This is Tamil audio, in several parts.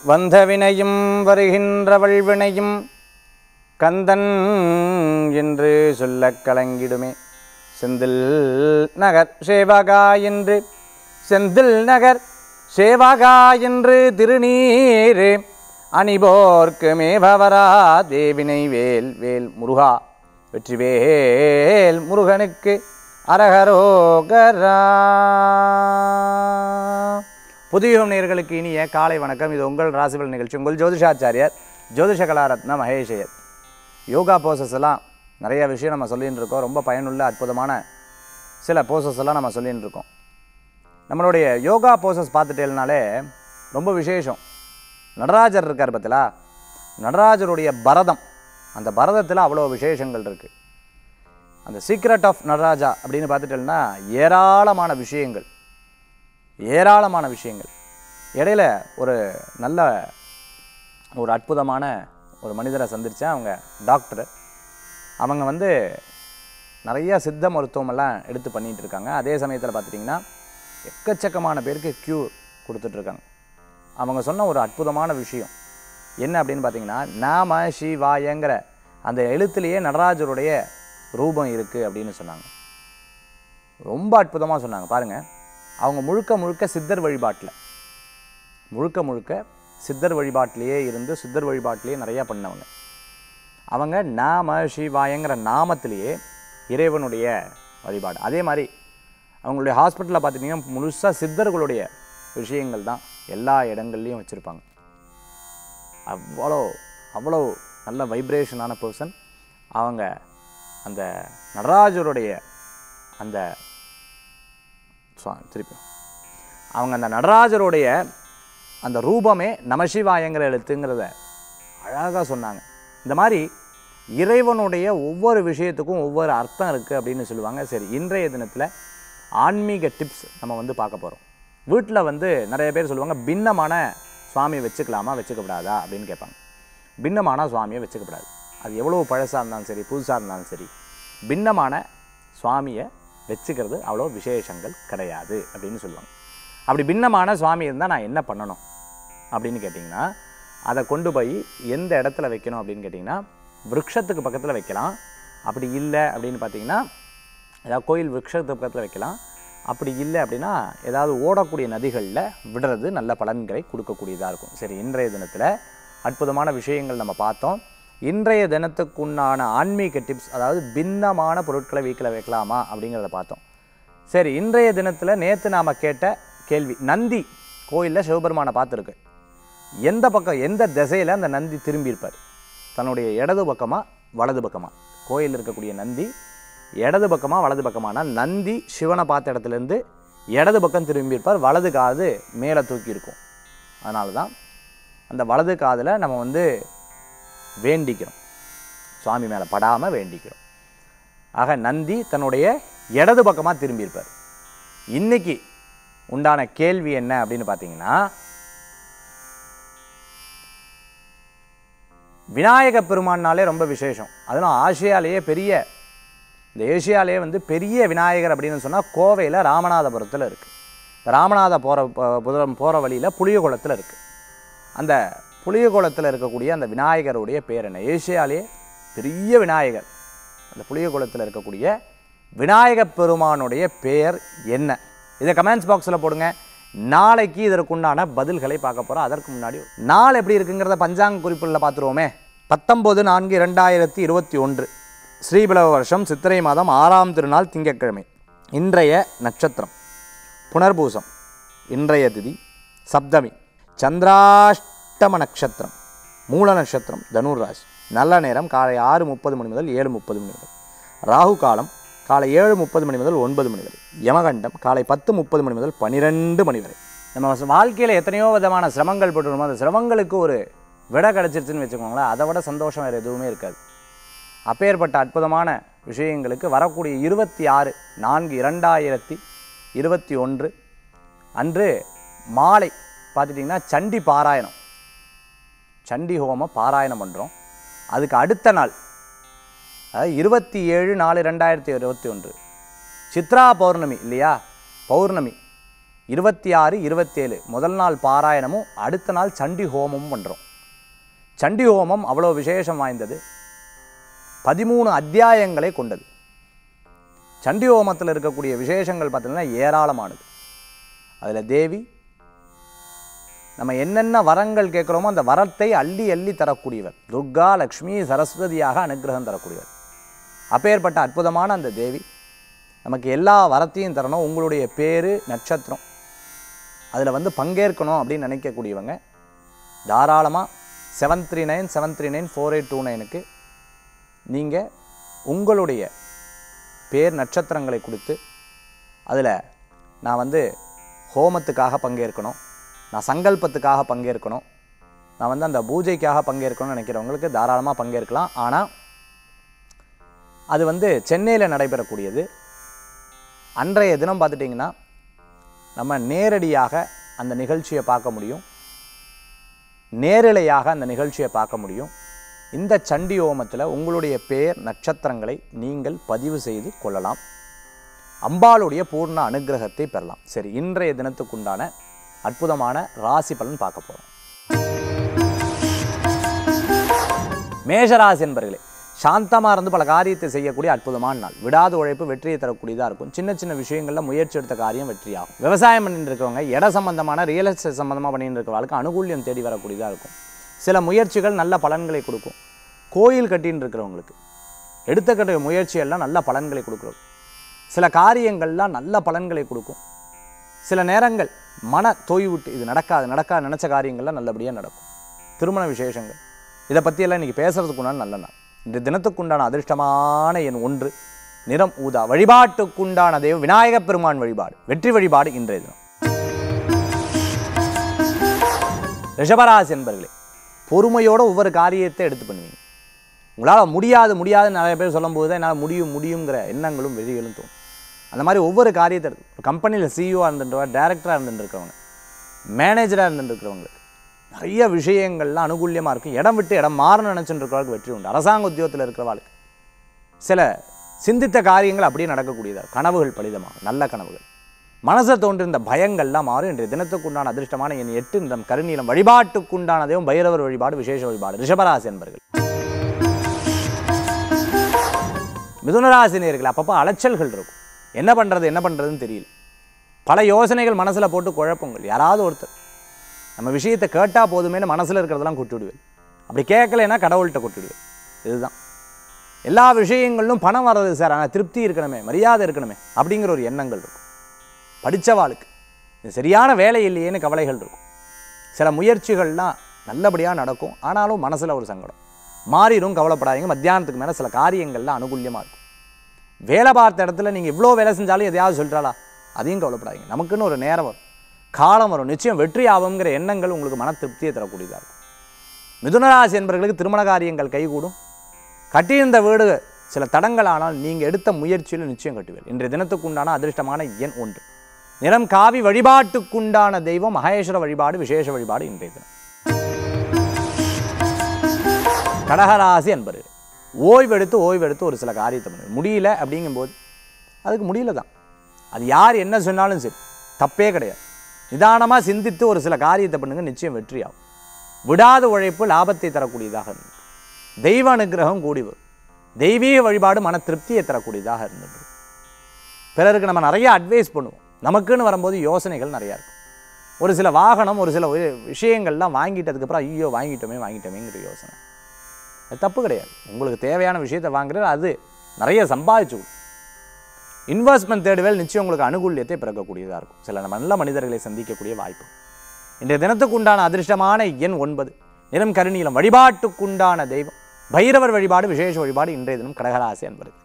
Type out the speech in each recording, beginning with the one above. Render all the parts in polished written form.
வந்தவினையும் வருகின்ற வல்வினையும் கந்தன் என்று சொல்லக் கலங்கிடுமே. செந்தில் நகர் சேவகா என்று செந்தில் நகர் சேவகா என்று திருநீர் அணிபோர்க்கு மேபவரா தேவினை வேல் வேல் முருகா வெற்றிவேல் முருகனுக்கு அரகரோகரா. புதுயுகம் நேயர்களுக்கு இனிய காலை வணக்கம். இது உங்கள் ராசிபலன் நிகழ்ச்சி. உங்கள் ஜோதிஷாச்சாரியார் ஜோதிஷ கலாரத்ன மகேஷ் ஐயர். யோகா போசஸ் எல்லாம் நிறைய விஷயம் நம்ம சொல்லின்னு இருக்கோம். ரொம்ப பயனுள்ள அற்புதமான சில போசஸ் எல்லாம் நம்ம சொல்லின்னு இருக்கோம். நம்மளுடைய யோகா போசஸ் பார்த்துட்டேனாலே ரொம்ப விசேஷம். நடராஜர் இருக்கார் பார்த்தீங்களா, நடராஜருடைய பரதம், அந்த பரதத்தில் அவ்வளோ விசேஷங்கள் இருக்குது. அந்த சீக்ரெட் ஆஃப் நடராஜா அப்படின்னு பார்த்துட்டேன்னா ஏராளமான விஷயங்கள். இடையில ஒரு நல்ல ஒரு அற்புதமான ஒரு மனிதரை சந்தித்தேன். அவங்க டாக்டர். அவங்க நிறைய சித்த மருத்துவமெல்லாம் எடுத்து பண்ணிகிட்டு இருக்காங்க. அதே சமயத்தில் பார்த்துட்டிங்கன்னா எக்கச்சக்கமான பேருக்கு க்யூர் கொடுத்துட்ருக்காங்க. அவங்க சொன்ன ஒரு அற்புதமான விஷயம் என்ன அப்படின்னு பார்த்தீங்கன்னா, நாம சிவாயங்கிற அந்த எழுத்துலேயே நடராஜருடைய ரூபம் இருக்குது அப்படின்னு சொன்னாங்க. ரொம்ப அற்புதமாக சொன்னாங்க. பாருங்கள், அவங்க முழுக்க சித்தர் வழிபாட்டிலேயே இருந்து சித்தர் வழிபாட்டிலேயே நிறையா பண்ணவங்க. அவங்க நாம சிவாயங்கிற நாமத்திலேயே இறைவனுடைய வழிபாடு. அதே மாதிரி அவங்களுடைய ஹாஸ்பிட்டலில் பார்த்துட்டிங்கன்னா முழுசாக சித்தர்களுடைய விஷயங்கள் தான் எல்லா இடங்கள்லையும் வச்சுருப்பாங்க. அவ்வளோ நல்ல வைப்ரேஷனான பர்சன் அவங்க. அந்த நடராஜருடைய அந்த அந்த நடராஜருடைய அந்த ரூபமே நமசிவாயங்கிற எழுத்துங்கிறத அழகாக சொன்னாங்க. இந்த மாதிரி இறைவனுடைய ஒவ்வொரு விஷயத்துக்கும் ஒவ்வொரு அர்த்தம் இருக்குது அப்படின்னு சொல்லுவாங்க. சரி, இன்றைய தினத்தில் ஆன்மீக டிப்ஸ் நம்ம பார்க்க போகிறோம். வீட்டில் நிறைய பேர் சொல்லுவாங்க, பின்னமான சுவாமியை வச்சுக்கலாமா வச்சுக்கப்படாதா அப்படின்னு கேட்பாங்க. பின்னமான சுவாமியை வச்சுக்கப்படாது. அது எவ்வளோ பழசாக இருந்தாலும் சரி, புதுசாக இருந்தாலும் சரி, பின்னமான சுவாமியை வச்சுக்கிறது அவ்வளோ விசேஷங்கள் கிடையாது அப்படின்னு சொல்லுவாங்க. அப்படி பின்னமான சுவாமி இருந்தால் நான் என்ன பண்ணணும் அப்படின்னு கேட்டிங்கன்னா, அதை கொண்டு போய் எந்த இடத்துல வைக்கணும் அப்படின்னு கேட்டிங்கன்னா, விருட்சத்துக்கு பக்கத்தில் வைக்கலாம். அப்படி இல்லை அப்படின்னு பார்த்திங்கன்னா ஏதாவது கோயில் விருட்சத்துக்கு பக்கத்தில் வைக்கலாம். அப்படி இல்லை அப்படின்னா ஏதாவது ஓடக்கூடிய நதிகளில் விடுறது நல்ல பலன்களை கொடுக்கக்கூடியதாக இருக்கும். சரி, இன்றைய தினத்தில் அற்புதமான விஷயங்கள் நம்ம பார்த்தோம். இன்றைய தினத்துக்குண்டான ஆன்மீக டிப்ஸ், அதாவது பின்னமான பொருட்களை வீட்டில் வைக்கலாமா அப்படிங்கிறத பார்த்தோம். சரி, இன்றைய தினத்தில் நேற்று நாம் கேட்ட கேள்வி, நந்தி கோயிலில் சிவபெருமானை பார்த்துருக்கு. எந்த பக்கம் எந்த திசையில் அந்த நந்தி திரும்பியிருப்பார்? தன்னுடைய இடது பக்கமாக வலது பக்கமாக? கோயிலில் இருக்கக்கூடிய நந்தி இடது பக்கமாக வலது பக்கமானா, நந்தி சிவனை பார்த்த இடத்துலேருந்து இடது பக்கம் திரும்பியிருப்பார். வலது காது மேலே தூக்கி இருக்கும். அதனால தான் அந்த வலது காதில் நம்ம வேண்டிக்கிறோம், சுவாமி மேலே படாமல் வேண்டிக்கிறோம். ஆக நந்தி தன்னுடைய இடது பக்கமாக திரும்பியிருப்பார். இன்னைக்கு உண்டான கேள்வி என்ன அப்படின்னு பார்த்தீங்கன்னா, விநாயக பெருமானாலே ரொம்ப விசேஷம். அதெல்லாம் ஆசியாலேயே இந்த ஏசியாலேயே பெரிய விநாயகர் அப்படின்னு சொன்னால் கோவையில் ராமநாதபுரத்தில் இருக்குது. ராமநாதபுரம் போகிற வழியில் புளியகுளத்தில் இருக்குது. அந்த புளியகுளத்தில் இருக்கக்கூடிய அந்த விநாயகருடைய பேர் என்ன? ஏசியாலே பெரிய விநாயகர், அந்த புளியகுளத்தில் இருக்கக்கூடிய விநாயக பெருமானுடைய பேர் என்ன? இதை கமெண்ட்ஸ் பாக்ஸில் போடுங்க. நாளைக்கு இதற்குண்டான பதில்களை பார்க்க போகிறோம். அதற்கு முன்னாடி நாள் எப்படி இருக்குங்கிறத பஞ்சாங்க குறிப்புகளில் பார்த்துருவோமே. 19/4/2021 ஸ்ரீபிலவ வருஷம் சித்திரை மாதம் 6ஆம் திருநாள் திங்கட்கிழமை. இன்றைய நட்சத்திரம் புனர்பூசம். இன்றைய திதி சப்தமி. சந்திராஷ்டம நட்சத்திரம். மூல நட்சத்திரம் தனுர் ராசி. நல்ல நேரம் காலை 6:30 மணி முதல் 7:30 மணி வரை. ராகு காலம் காலை 7:30 மணி முதல் 9 மணி வரை. யமகண்டம் காலை 10:30 மணி முதல் 12 மணி வரை. நம்ம வாழ்க்கையில் எத்தனையோ விதமான சிரமங்கள் போட்டுருமோ, அந்த சிரமங்களுக்கு ஒரு விடை கிடச்சிருச்சுன்னு வச்சுக்கோங்களேன், அதை விட சந்தோஷம் வேறு எதுவுமே இருக்காது. அப்பேற்பட்ட அற்புதமான விஷயங்களுக்கு வரக்கூடிய 26/4/2021 அன்று மாலை பார்த்துட்டிங்கன்னா சண்டி பாராயணம், சண்டி ஹோமம் பாராயணம் பண்ணுறோம். அதுக்கு அடுத்த நாள் 27/4/2021 சித்ரா பௌர்ணமி இல்லையா, பௌர்ணமி 26, 27 முதல் நாள் பாராயணமும் அடுத்த நாள் சண்டி ஹோமமும் பண்ணுறோம். சண்டி ஹோமம் அவ்வளோ விசேஷம் வாய்ந்தது. 13 அத்தியாயங்களை கொண்டது. சண்டி ஹோமத்தில் இருக்கக்கூடிய விசேஷங்கள் பார்த்தீங்கன்னா ஏராளமானது. அதில் தேவி நம்ம என்னென்ன வரங்கள் கேட்குறோமோ அந்த வரத்தை அள்ளி அள்ளி தரக்கூடியவர். துர்கா, லக்ஷ்மி, சரஸ்வதியாக அனுகிரகம் தரக்கூடியவர். அப்பேற்பட்ட அற்புதமான அந்த தேவி நமக்கு எல்லா வரத்தையும் தரணும். உங்களுடைய பேர், நட்சத்திரம் அதில் பங்கேற்கணும் அப்படின்னு நினைக்கக்கூடியவங்க தாராளமாக 7397394829க்கு நீங்கள் உங்களுடைய பேர், நட்சத்திரங்களை கொடுத்து அதில் நான் ஹோமத்துக்காக பங்கேற்கணும், நான் சங்கல்பத்துக்காக பங்கேற்கணும், நான் அந்த பூஜைக்காக பங்கேற்கணும்னு நினைக்கிறவங்களுக்கு தாராளமாக பங்கேற்கலாம். ஆனால் அது சென்னையில் நடைபெறக்கூடியது. அன்றைய தினம் பார்த்துட்டிங்கன்னா நம்ம நேரடியாக அந்த நிகழ்ச்சியை பார்க்க முடியும், நேரலையாக அந்த நிகழ்ச்சியை பார்க்க முடியும். இந்த சண்டி ஹோமத்தில் உங்களுடைய பேர், நட்சத்திரங்களை நீங்கள் பதிவு செய்து கொள்ளலாம். அம்பாளுடைய பூர்ண அனுகிரகத்தை பெறலாம். சரி, இன்றைய தினத்துக்குண்டான அற்புதமான ராசி பலன் பார்க்க போகிறோம். மேஷராசி என்பர்களே, சாந்தமாக இருந்து பல காரியத்தை செய்யக்கூடிய அற்புதமான நாள். விடாத உழைப்பு வெற்றியை தரக்கூடியதாக இருக்கும். சின்ன சின்ன விஷயங்களில் முயற்சி எடுத்த காரியம் வெற்றியாகும். விவசாயம் பண்ணிட்டு இருக்கவங்க, இட சம்பந்தமான ரியல் எஸ்டேட் சம்பந்தமாக பண்ணிட்டு இருக்கிறவங்களுக்கு அனுகூல்யம் தேடி வரக்கூடியதாக இருக்கும். சில முயற்சிகள் நல்ல பலன்களை கொடுக்கும். கோயில் கட்டின்னு இருக்கிறவங்களுக்கு எடுத்துக்கிட்ட முயற்சியெல்லாம் நல்ல பலன்களை கொடுக்குறோம். சில காரியங்கள்லாம் நல்ல பலன்களை கொடுக்கும். சில நேரங்கள் மன தோய்விட்டு இது நடக்காது நினச்ச காரியங்கள்லாம் நல்லபடியாக நடக்கும். திருமண விசேஷங்கள் இதை பற்றியெல்லாம் இன்றைக்கி பேசுகிறதுக்குண்டான நல்ல நாள். இந்த தினத்துக்குண்டான அதிர்ஷ்டமான எண் 1, நிறம் ஊதா. வழிபாட்டுக்குண்டான தெய்வம் விநாயகப் பெருமான் வழிபாடு, வெற்றி வழிபாடு இன்றைய தினம். ரிஷபராசி என்பர்களே, பொறுமையோடு ஒவ்வொரு காரியத்தை எடுத்து பண்ணுவீங்க. உங்களால் முடியாதுன்னு நிறைய பேர் சொல்லும்போது தான் என்னால் முடியுங்கிற எண்ணங்களும் வெளிகளும் தோணும். அந்த மாதிரி ஒவ்வொரு காரியத்தை ஒரு கம்பெனியில் சிஇஓவாக இருந்துட்டு, டைரக்டராக இருந்துருக்கிறவங்க, மேனேஜராக இருந்துருக்கிறவங்களுக்கு நிறைய விஷயங்கள்லாம் அனுகூல்யமாக இருக்கும். இடம் விட்டு இடம் மாறணும்னு நினச்சிட்டு இருக்கிறவங்களுக்கு வெற்றி உண்டு. அரசாங்க உத்தியோகத்தில் இருக்கிறவங்களுக்கு சில சிந்தித்த காரியங்கள் அப்படியே நடக்கக்கூடியதாக, கனவுகள் பலிதமாகும். நல்ல கனவுகள், மனசில் தோன்றிருந்த பயங்கள்லாம் மாறும். இன்றைய தினத்துக்குண்டான அதிர்ஷ்டமான எண் 8, நிறம் கருநீலம். வழிபாட்டுக்குண்டான தெய்வம் பைரவர் வழிபாடு, விசேஷ வழிபாடு. ரிஷபராசி என்பர்கள். மிதுனராசி நேயர்கள், அப்பப்போ அலைச்சல்கள் இருக்கும். என்ன பண்ணுறதுன்னு தெரியல. பல யோசனைகள் மனசில் போட்டு குழப்பங்கள். யாராவது ஒருத்தர் நம்ம விஷயத்தை கேட்டால் போதுமேனு மனசில் இருக்கிறதெல்லாம் கொட்டிவிடுவேன். அப்படி கேட்கலைன்னா கடவுள்கிட்ட கொட்டிவிடுவேன். இதுதான் எல்லா விஷயங்களிலும் பணம் வர்றது சார், ஆனால் திருப்தி இருக்கணுமே, மரியாதை இருக்கணுமே அப்படிங்கிற ஒரு எண்ணங்கள் இருக்கும். படித்தவாளுக்கு இது சரியான வேலை இல்லையேன்னு கவலைகள் இருக்கும். சில முயற்சிகள்லாம் நல்லபடியாக நடக்கும், ஆனாலும் மனசில் ஒரு சங்கடம் மாறிடும். கவலைப்படாதீங்க. மத்தியானத்துக்கு மேலே சில காரியங்கள்லாம் அனுகூல்யமாக இருக்கும். வேலை பார்த்த இடத்துல நீங்கள் இவ்வளோ வேலை செஞ்சாலும் எதையாவது சொல்கிறாளா, அதையும் கவலைப்படாதீங்க. நமக்குன்னு ஒரு நேரம் வரும், காலம் வரும், நிச்சயம் வெற்றி ஆகுங்கிற எண்ணங்கள் உங்களுக்கு மன திருப்தியை தரக்கூடியதாக இருக்கும். மிதுனராசி என்பவர்களுக்கு திருமண காரியங்கள் கைகூடும். கட்டியிருந்த வீடு சில தடங்கள் ஆனால் நீங்கள் எடுத்த முயற்சியில் நிச்சயம் கட்டுவீர்கள். இன்றைய தினத்துக்குண்டான அதிர்ஷ்டமான எண் 1, நிறம் காவி. வழிபாட்டுக்குண்டான தெய்வம் மகேஸ்வர வழிபாடு, விசேஷ வழிபாடு இன்றைய தினம். கடகராசி என்பவர்கள், ஓய்வெடுத்து ஒரு சில காரியத்தை பண்ணுங்க. முடியல அப்படிங்கும்போது அதுக்கு முடியல தான், அது யார் என்ன சொன்னாலும் சரி தப்பே கிடையாது. நிதானமாக சிந்தித்து ஒரு சில காரியத்தை பண்ணுங்க, நிச்சயம் வெற்றியாகும். விடாத உழைப்பு லாபத்தை தரக்கூடியதாக இருந்தது. தெய்வ அனுகிரகம் கூடி வரும். தெய்வீக வழிபாடு மன திருப்தியை தரக்கூடியதாக இருந்தது. பிறருக்கு நம்ம நிறைய அட்வைஸ் பண்ணுவோம். நமக்குன்னு வரும்போது யோசனைகள் நிறையா இருக்கும். ஒரு சில வாகனம், ஒரு சில விஷயங்கள்லாம் வாங்கிட்டதுக்கப்புறம் ஐயோ வாங்கிட்டோமேங்கிற யோசனை. அது தப்பு கிடையாது. உங்களுக்கு தேவையான விஷயத்தை வாங்குறது, அது நிறைய சம்பாதிச்சு இன்வெஸ்ட்மெண்ட் தேடுவேல் நிச்சயம் உங்களுக்கு அனுகூல்யத்தை பிறக்கக்கூடியதாக இருக்கும். சில நல்ல மனிதர்களை சந்திக்கக்கூடிய வாய்ப்பு. இன்றைய தினத்துக்குண்டான அதிர்ஷ்டமான எண் 9, நிறம் கருநீலம். வழிபாட்டுக்குண்டான தெய்வம் பைரவர் வழிபாடு, விசேஷ வழிபாடு இன்றைய தினம். கடகராசி என்பது.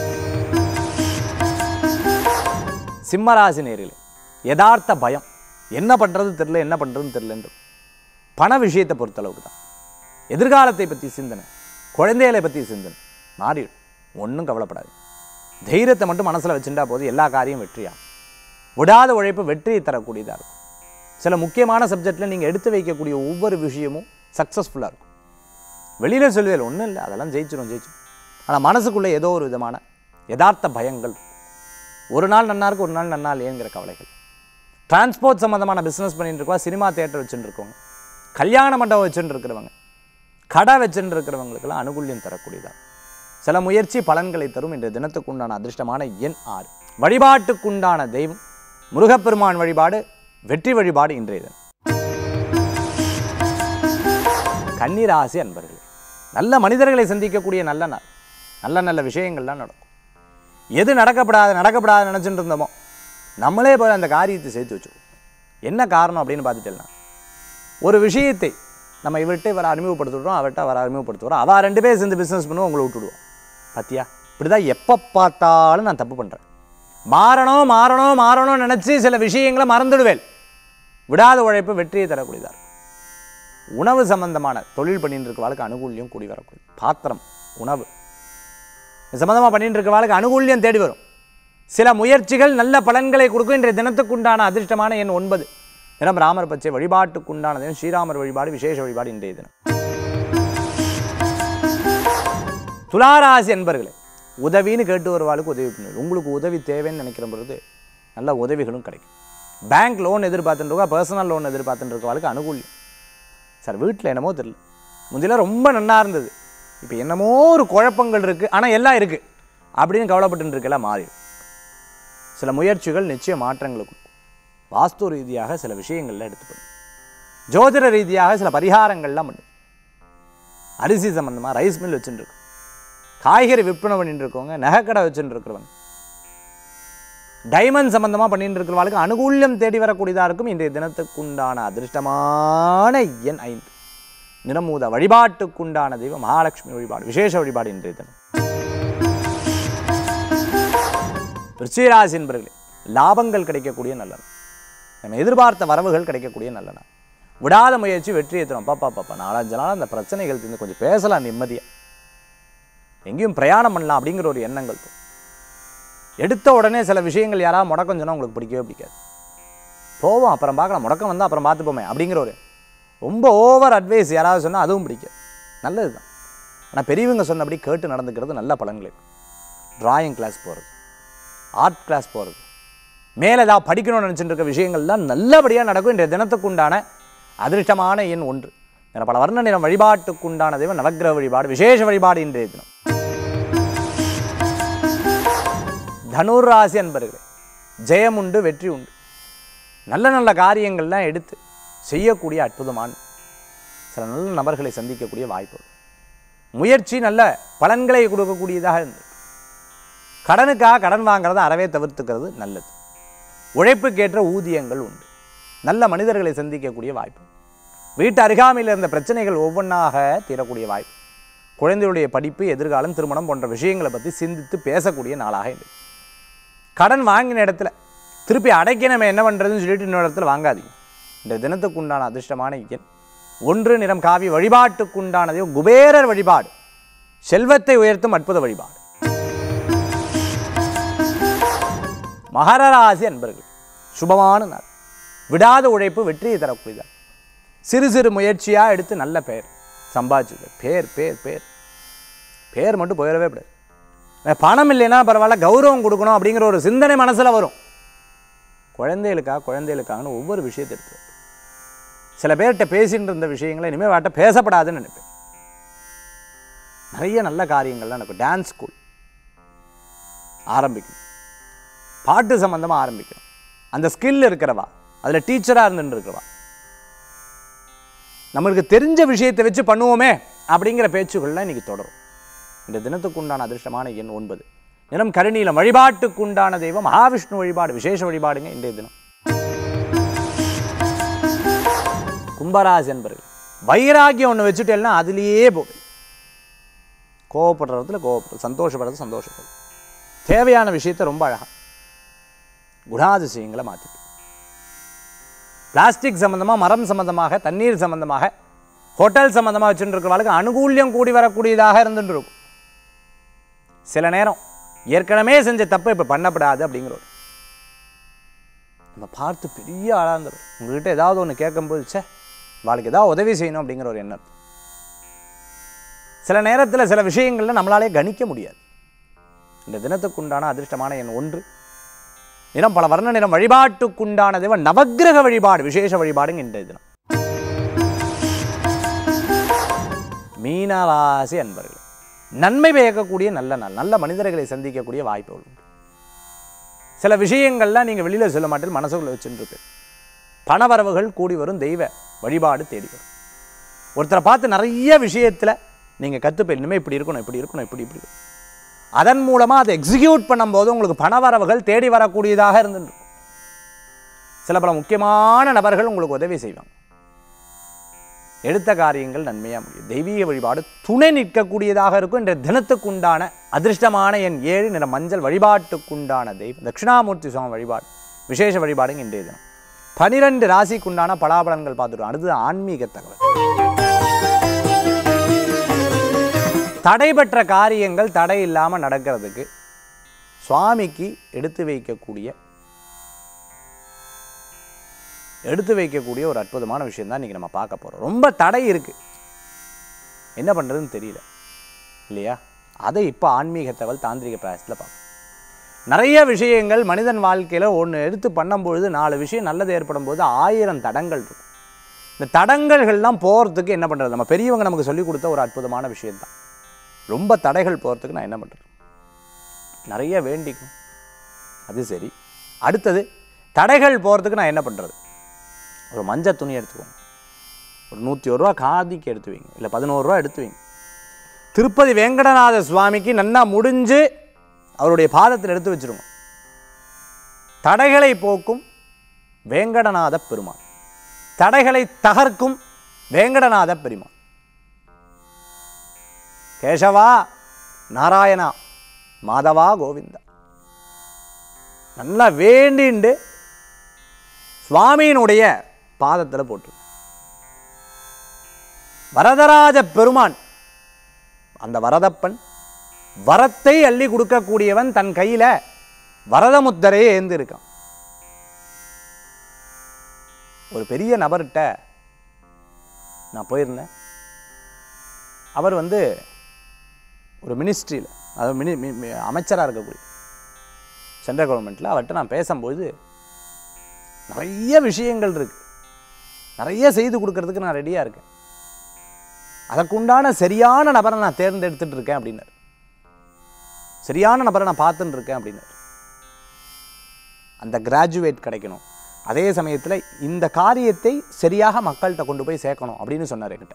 சிம்மராசி நேயர்களே, யதார்த்த பயம். என்ன பண்ணுறதுன்னு தெரியல. பண விஷயத்தை பொறுத்தளவுக்கு தான். எதிர்காலத்தை பற்றி சிந்தனை, குழந்தைகளை பற்றி சிந்தனை மாறிடும். ஒன்றும் கவலைப்படாது. தைரியத்தை மட்டும் மனசில் வச்சுட்டா போது எல்லா காரியம் வெற்றியாகும். விடாத உழைப்பு வெற்றியை தரக்கூடியதாக இருக்கும். சில முக்கியமான சப்ஜெக்டில் நீங்கள் எடுத்து வைக்கக்கூடிய ஒவ்வொரு விஷயமும் சக்ஸஸ்ஃபுல்லாக இருக்கும். வெளியில் சொல்லுவேல் ஒன்றும் இல்லை, அதெல்லாம் ஜெயிச்சிடும். ஆனால் மனசுக்குள்ளே ஏதோ ஒரு விதமான யதார்த்த பயங்கள். ஒரு நாள் நன்னா இருக்கு, ஒரு நாள் நன்னா இல்லையேங்கிற கவலைகள். டிரான்ஸ்போர்ட் சம்மந்தமான பிஸ்னஸ் பண்ணிட்டு இருக்கவா, சினிமா தியேட்டர் வச்சுட்டு இருக்கவங்க, கல்யாண மண்டபம் வச்சுட்டு இருக்கிறவங்க, கடை வச்சுட்டு இருக்கிறவங்களுக்கெல்லாம் அனுகூல்யம் தரக்கூடியதாக சில முயற்சி பலன்களை தரும். இன்றைய தினத்துக்கு உண்டான அதிர்ஷ்டமான எண் 6. வழிபாட்டுக்குண்டான தெய்வம் முருகப்பெருமான் வழிபாடு, வெற்றி வழிபாடு இன்றைய தினம். கன்னி ராசி அன்பர்களே, நல்ல மனிதர்களை சந்திக்கக்கூடிய நல்ல நாள். நல்ல நல்ல விஷயங்கள்லாம் நடக்கும். எது நடக்கப்படாது நினச்சிட்டு இருந்தோமோ நம்மளே போய் அந்த காரியத்தை சேர்த்து வச்சுருவோம். என்ன காரணம் அப்படின்னு பார்த்துட்டேன்னா, ஒரு விஷயத்தை நம்ம இவர்கிட்ட வர அறிமுகப்படுத்துகிறோம், அவர்கிட்ட வர அறிமுகப்படுத்துகிறோம், அவள் 2 பேர் சேர்ந்து பிஸ்னஸ் பண்ணுவோம், உங்களை விட்டுடுவோம். பார்த்தியா, இப்படி தான் எப்போ பார்த்தாலும் நான் தப்பு பண்ணுறேன். மாறணும்னு நினச்சி சில விஷயங்களை மறந்துடுவேன். விடாத உழைப்பு வெற்றியை தரக்கூடியதாக. உணவு சம்பந்தமான தொழில் பண்ணிட்டு இருக்க வாழ்க்கை அனுகூல்யம் கூடி வரக்கூடியது. பாத்திரம், உணவு சம்பந்தமாக பண்ணிட்டு இருக்க வாழ்க்கை அனுகூல்யம் தேடி வரும். சில முயற்சிகள் நல்ல பலன்களை கொடுக்கும். இன்றைய தினத்துக்குண்டான அதிர்ஷ்டமான எண் 9. தினம் ராமர் பச்சை. வழிபாட்டுக்குண்டான தினம் ஸ்ரீராமர் வழிபாடு, விசேஷ வழிபாடு இன்றைய தினம். துளாராசி என்பர்களே, உதவின்னு கேட்டு வருவாளுக்கு உதவி பண்ணுவது. உங்களுக்கு உதவி தேவைன்னு நினைக்கிற பொழுது நல்ல உதவிகளும் கிடைக்கும். பேங்க் லோன் எதிர்பார்த்துட்டு இருக்கா, பர்சனல் லோன் எதிர்பார்த்துட்டு இருக்கவாளுக்கு அனுகூல்யம். சார் வீட்டில் என்னமோ தெரியல, முந்திலாம் ரொம்ப நன்னா இருந்தது, இப்போ என்னமோ ஒரு குழப்பங்கள் இருக்குது, ஆனால் எல்லாம் இருக்குது அப்படின்னு கவலைப்பட்டு இருக்கலாம். மாறிடும். சில முயற்சிகள் நிச்சயம் மாற்றங்களை கொடுக்கும். வாஸ்து ரீதியாக சில விஷயங்கள்லாம் எடுத்துப்படும். ஜோதிட ரீதியாக சில பரிகாரங்கள்லாம் பண்ணும். அரிசி சம்பந்தமாக ரைஸ் மில் வச்சுட்டு இருக்கு, காய்கறி விற்பனை பண்ணிட்டு இருக்கவங்க, நகைக்கடை வச்சுட்டு இருக்கிறவங்க, டைமண்ட் சம்பந்தமாக பண்ணிட்டு இருக்கிறவங்களுக்கு அனுகூல்யம் தேடி வரக்கூடியதாக இருக்கும். இன்றைய தினத்துக்குண்டான அதிர்ஷ்டமான எண் 5. நிறமூத. வழிபாட்டுக்குண்டான தெய்வம் மகாலட்சுமி வழிபாடு, விசேஷ வழிபாடு இன்றைய தினம். விருச்சிகராசி என்பவர்களே, லாபங்கள் கிடைக்கக்கூடிய நல்ல நாள். நம்ம எதிர்பார்த்த வரவுகள் கிடைக்கக்கூடிய நல்ல நாள். விடாத முயற்சி வெற்றியை தரும். பாப்பா 4-5 நாள் அந்த பிரச்சனைகள் தீர்ந்து கொஞ்சம் பேசலாம் நிம்மதியாக, எங்கேயும் பிரயாணம் பண்ணலாம் அப்படிங்கிற ஒரு எண்ணங்கள் தரும். எடுத்த உடனே சில விஷயங்கள் யாராவது முடக்கம் சொன்னால் உங்களுக்கு பிடிக்கவே பிடிக்காது. போவோம் அப்புறம் பார்க்கலாம், முடக்கம் வந்தால் அப்புறம் பார்த்துப்போமே அப்படிங்கிற ஒரு ரொம்ப ஓவர் அட்வைஸ் யாராவது சொன்னால் அதுவும் பிடிக்காது. நல்லது தான், ஆனால் பெரியவங்க சொன்னபடி கேட்டு நடந்துக்கிறது நல்ல பலன்கள். டிராயிங் கிளாஸ் போகிறது, ஆர்ட் கிளாஸ் போகிறது, மேலே ஏதாவது படிக்கணும்னு நினச்சிட்டு இருக்க விஷயங்கள்லாம் நல்லபடியாக நடக்கும். இன்றைய தினத்துக்குண்டான அதிர்ஷ்டமான எண் 1. பல வர்ண நிறம். வழிபாட்டுக்குண்டான தெய்வம் நவக்கிரக வழிபாடு, விசேஷ வழிபாடு இன்றைய தினம். தனுராசி அன்பர்களே, ஜெயம் உண்டு, வெற்றி உண்டு. நல்ல நல்ல காரியங்கள்லாம் எடுத்து செய்யக்கூடிய அற்புதமான சில நல்ல நபர்களை சந்திக்கக்கூடிய வாய்ப்பு. முயற்சி நல்ல பலன்களை கொடுக்கக்கூடியதாக இருந்தது. கடனுக்காக கடன் வாங்கிறத அறவே தவிர்த்துக்கிறது நல்லது. உழைப்புக்கேற்ற ஊதியங்கள் உண்டு. நல்ல மனிதர்களை சந்திக்கக்கூடிய வாய்ப்பு. வீட்டு அருகாமையில் இருந்த பிரச்சனைகள் ஒவ்வொன்றாக தீரக்கூடிய வாய்ப்பு. குழந்தையுடைய படிப்பு, எதிர்காலம், திருமணம் போன்ற விஷயங்களை பற்றி சிந்தித்து பேசக்கூடிய நாளாக இருக்குது. கடன் வாங்கின இடத்துல திருப்பி அடைக்க நம்ம என்ன பண்ணுறதுன்னு சொல்லிட்டு இன்னொரு இடத்துல வாங்காதீங்க. இந்த தினத்துக்குண்டான அதிர்ஷ்டமான எண் 1. நிறம் காவி. வழிபாட்டுக்குண்டானதையோ குபேரர் வழிபாடு, செல்வத்தை உயர்த்தும் அற்புத வழிபாடு. மகர ராசி அன்பர்கள், சுபமான நாள். விடாத உழைப்பு வெற்றியை தரக்கூடியதாக. சிறு சிறு முயற்சியாக எடுத்து நல்ல பெயர் சம்பாதிச்சு பேர் பேர் பேர் பேர் மட்டும் போயிடவே கூடாது. பணம் இல்லைன்னா பரவாயில்ல, கௌரவம் கொடுக்கணும் அப்படிங்கிற ஒரு சிந்தனை மனசில் வரும். குழந்தைகளுக்காகனு ஒவ்வொரு விஷயத்தை எடுத்து சில பேர்கிட்ட பேசிட்டு இருந்த விஷயங்களை இனிமேல் வாட்ட பேசப்படாதுன்னு நினைப்பேன். நிறைய நல்ல காரியங்கள்லாம் நடக்கும். டான்ஸ் ஸ்கூல் ஆரம்பிக்கணும், பாட்டு சம்பந்தமாக ஆரம்பிக்கணும். அந்த ஸ்கில் இருக்கிறவா, அதில் டீச்சராக இருந்துட்டு இருக்கிறவா, நம்மளுக்கு தெரிஞ்ச விஷயத்தை வச்சு பண்ணுவோமே அப்படிங்கிற பேச்சுக்கள்லாம் இன்றைக்கி தொடரும். இந்த தினத்துக்குண்டான அதிர்ஷ்டமான எண் 9. நிறம் கருநீலம். வழிபாட்டுக்குண்டான தெய்வம் மகாவிஷ்ணு வழிபாடு, விசேஷ வழிபாடுங்க இன்றைய தினம். கும்பராசி என்பர்கள், வைராகியம் ஒன்று வச்சுட்டேன்னா அதுலேயே போகும். கோவப்படுறதுல கோவப்படுறது, சந்தோஷப்படுறது சந்தோஷப்படுறது. தேவையான விஷயத்தை ரொம்ப அழகாக குணாதிசயங்களை மாற்றிட்டு, பிளாஸ்டிக் சம்பந்தமாக, மரம் சம்பந்தமாக, தண்ணீர் சம்பந்தமாக, ஹோட்டல் சம்பந்தமாக வச்சுட்டு இருக்கிறவங்களுக்கு அனுகூல்யம் கூடி வரக்கூடியதாக இருந்துட்டு இருக்கும். சில நேரம் ஏற்கனவே செஞ்ச தப்பை இப்போ பண்ணப்படாது அப்படிங்கிற ஒரு நம்ம பார்த்து பெரிய ஆளாக இருந்தவர் உங்கள்கிட்ட ஏதாவது ஒன்று கேட்கும்போது சே வாழ்க்கை ஏதாவது உதவி செய்யணும் அப்படிங்கிற ஒரு எண்ணம். சில நேரத்தில் சில விஷயங்களில் நம்மளாலே கணிக்க முடியாது. இந்த தினத்துக்குண்டான அதிர்ஷ்டமான எண் 1. நிறம் பல வர்ண நிறம். வழிபாட்டுக்குண்டான தெய்வம் நவக்கிரக வழிபாடு, விசேஷ வழிபாடுங்க இன்றைய தினம். மீனராசி அன்பர்கள், நன்மை பயக்கக்கூடிய நல்ல நாள். நல்ல மனிதர்களை சந்திக்கக்கூடிய வாய்ப்பு உண்டு. சில விஷயங்கள்லாம் நீங்கள் வெளியில் சொல்ல மாட்டேன், மனசுக்குள்ள வச்சுருக்கு. பணவரவுகள் கூடி வரும், தெய்வ வழிபாடு தேடி வரும். ஒருத்தரை பார்த்து நிறைய விஷயத்தில் நீங்கள் கற்றுப்ப இனிமேல் இப்படி இருக்கணும், இப்படி இருக்கணும், இப்படி இப்படி இருக்கணும். அதன் மூலமாக அதை எக்ஸிக்யூட் பண்ணும்போது உங்களுக்கு பணவரவுகள் தேடி வரக்கூடியதாக இருந்துட்டு சில பல முக்கியமான நபர்கள் உங்களுக்கு உதவி செய்வாங்க. எடுத்த காரியங்கள் நன்மையாக முடியும். தெய்வீக வழிபாடு துணை நிற்கக்கூடியதாக இருக்கும். இன்றைய தினத்துக்குண்டான அதிர்ஷ்டமான எண் 7, நிற மஞ்சள். வழிபாட்டுக்குண்டான தெய்வம் தட்சிணாமூர்த்தி சுவாமி வழிபாடு, விசேஷ வழிபாடுங்க இன்றைய தினம். 12 ராசிக்குண்டான பலாபலன்கள் பார்த்துட்டோம். அடுத்தது ஆன்மீக தகவல். தடைபெற்ற காரியங்கள் தடை இல்லாமல் நடக்கிறதுக்கு சுவாமிக்கு எடுத்து வைக்கக்கூடிய ஒரு அற்புதமான விஷயம் தான் இன்றைக்கி நம்ம பார்க்க போகிறோம். ரொம்ப தடை இருக்குது, என்ன பண்ணுறதுன்னு தெரியல இல்லையா? அதை இப்போ ஆன்மீக தகவல் தாந்திரிக பிராயசத்தில் பார்ப்போம். நிறைய விஷயங்கள் மனிதன் வாழ்க்கையில் ஒன்று எடுத்து பண்ணும்பொழுது 4 விஷயம் நல்லது ஏற்படும் போது 1000 தடங்கள் இருக்கும். இந்த தடங்கள்கள்லாம் போகிறதுக்கு என்ன பண்ணுறது? நம்ம பெரியவங்க நமக்கு சொல்லிக் கொடுத்த ஒரு அற்புதமான விஷயந்தான். ரொம்ப தடைகள் போகிறதுக்கு நான் என்ன பண்ணுறது? நிறைய வேண்டிக்கும், அது சரி. அடுத்தது தடைகள் போகிறதுக்கு நான் என்ன பண்ணுறது? ஒரு மஞ்சள் துணி எடுத்துக்கோங்க, ஒரு 101 ரூபா காதிக்கு எடுத்து வைங்க, இல்லை 11 ரூபா எடுத்து வைங்க. திருப்பதி வேங்கடநாத சுவாமிக்கு நன்னா முடிஞ்சு அவருடைய பாதத்தில் எடுத்து வச்சுருங்க. தடைகளை போக்கும் வேங்கடநாத பெருமான், தடைகளை தகர்க்கும் வேங்கடநாத பெருமான். கேசவா, நாராயணா, மாதவா, கோவிந்தா நல்லா வேண்டிண்டு சுவாமியினுடைய பாதத்தில் போட்டு. வரதராஜ பெருமான், அந்த வரதப்பன் வரத்தை அள்ளி கொடுக்கக்கூடியவன், தன் கையில் வரதமுத்தரையே ஏந்து இருக்கான். ஒரு பெரிய நபர்கிட்ட நான் போயிருந்தேன். அவர் ஒரு மினிஸ்ட்ரியில், அதாவது அமைச்சராக இருக்கக்கூடிய சென்ட்ரல் கவர்மெண்ட்டில் அவர்கிட்ட நான் பேசும்போது நிறைய விஷயங்கள் இருக்குது, நிறைய செய்து கொடுக்கறதுக்கு நான் ரெடியாக இருக்கேன், அதற்குண்டான சரியான நபரை நான் தேர்ந்தெடுத்துட்டு இருக்கேன் அப்படின்னாரு. சரியான நபரை நான் பார்த்துட்டு இருக்கேன் அப்படின்னாரு. அந்த கிராஜுவேட் கிடைக்கணும், அதே சமயத்தில் இந்த காரியத்தை சரியாக மக்கள்கிட்ட கொண்டு போய் சேர்க்கணும் அப்படின்னு சொன்னார் என்கிட்ட.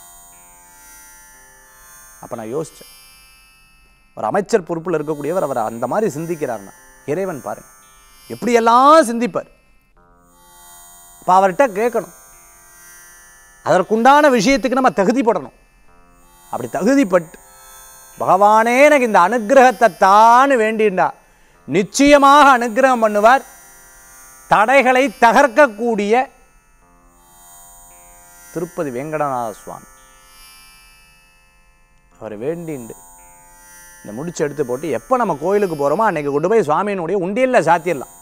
அப்போ நான் யோசித்தேன், ஒரு அமைச்சர் பொறுப்பில் இருக்கக்கூடியவர் அவர் அந்த மாதிரி சிந்திக்கிறார்னா இறைவன் பாருங்க எப்படியெல்லாம் சிந்திப்பார். இப்போ அவர்கிட்ட கேட்கணும், அதற்குண்டான விஷயத்துக்கு நம்ம தகுதிப்படணும். அப்படி தகுதிப்பட்டு பகவானே எனக்கு இந்த அனுகிரகத்தை தான் வேண்டிண்டா நிச்சயமாக அனுகிரகம் பண்ணுவார். தடைகளை தகர்க்கக்கூடிய திருப்பதி வேங்கடநாத சுவாமி, அவர் வேண்டிண்டு இந்த முடிச்சு எடுத்து போட்டு எப்போ நம்ம கோயிலுக்கு போகிறோமோ அன்னைக்கு கொண்டு போய் சுவாமியினுடைய உண்டியலில் சாத்திடலாம்.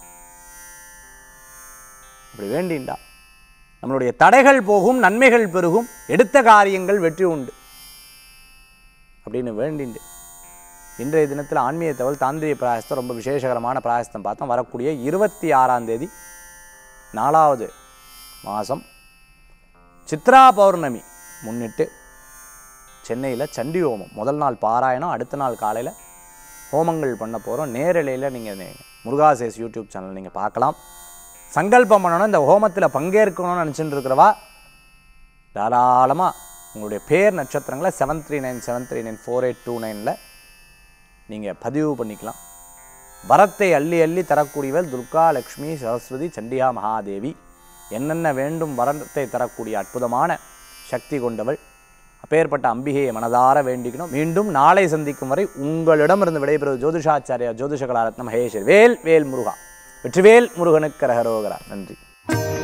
அப்படி வேண்டிண்டா நம்மளுடைய தடைகள் போகும், நன்மைகள் பெருகும், எடுத்த காரியங்கள் வெற்றி உண்டு அப்படின்னு வேண்டிண்டு இன்றைய தினத்தில் ஆன்மீக தகவல் தாந்திரிய பிராயசத்தை ரொம்ப விசேஷகரமான பிராயசத்தம் பார்த்தோம். வரக்கூடிய 26ஆம் தேதி 4வது மாதம் சித்ரா பௌர்ணமி முன்னிட்டு சென்னையில் சண்டி ஹோமம், முதல் நாள் பாராயணம், அடுத்த நாள் காலையில் ஹோமங்கள் பண்ண போகிறோம். நேரலையில் நீங்கள் முருகாசேஸ் யூடியூப் சேனல் நீங்கள் பார்க்கலாம். சங்கல்பம் பண்ணணும், இந்த ஹோமத்தில் பங்கேற்கணும்னு நினச்சிட்டு இருக்கிறவா தாராளமாக உங்களுடைய பேர் நட்சத்திரங்களை 7397394829 நீங்கள் பதிவு பண்ணிக்கலாம். வரத்தை அள்ளி அள்ளி தரக்கூடியவள் துர்கா, லக்ஷ்மி, சரஸ்வதி, சண்டிகா, மகாதேவி. என்னென்ன வேண்டும் வரத்தை தரக்கூடிய அற்புதமான சக்தி கொண்டவள். அப்பேற்பட்ட அம்பிகையை மனதார வேண்டிக்கணும். மீண்டும் நாளை சந்திக்கும் வரை உங்களிடமிருந்து விடைபெறுவது ஜோதிஷாச்சாரியா ஜோதிஷ கலாரத்ன மகேஷ். வேல் வேல் முருகா, வெற்றிவேல் முருகனுக்கு கரகரோகரா. நன்றி.